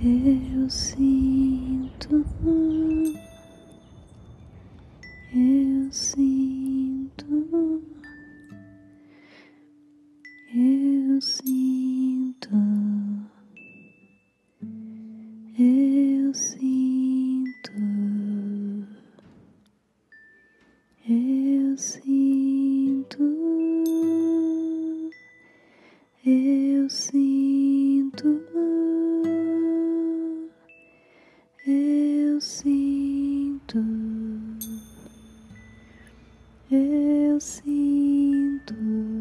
Eu sinto, eu sinto, eu sinto, eu sinto, eu sinto, eu sinto. Eu sinto, eu sinto,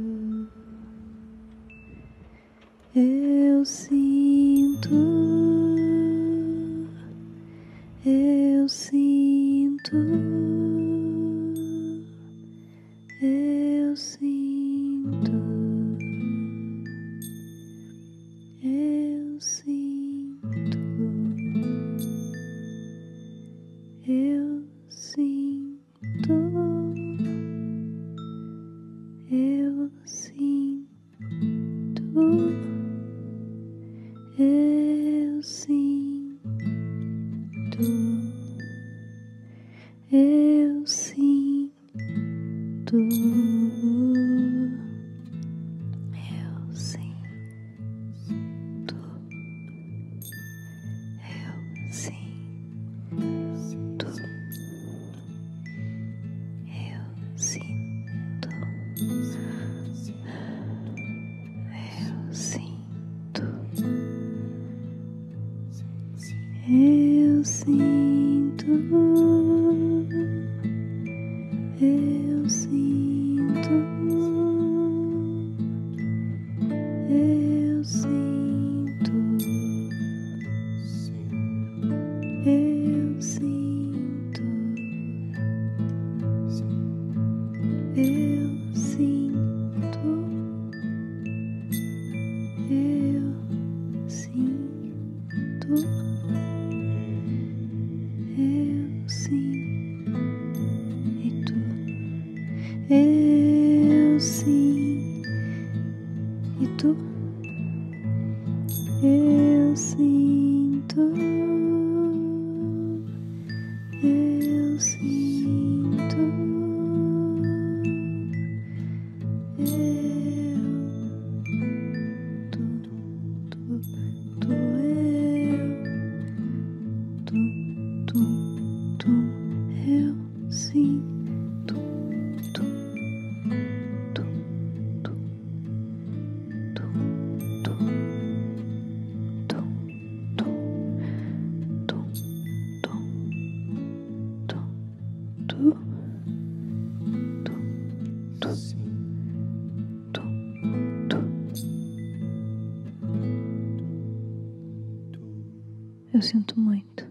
eu sinto, eu sinto, eu sinto, eu sinto. Eu sinto, eu sinto, eu sinto, eu sinto, eu sinto, eu sinto. Eu sinto, eu sinto, eu sinto, eu sinto, eu sinto, eu sinto, eu sinto, eu sinto, eu sinto, eu sinto, eu sinto, eu sinto, eu sinto muito.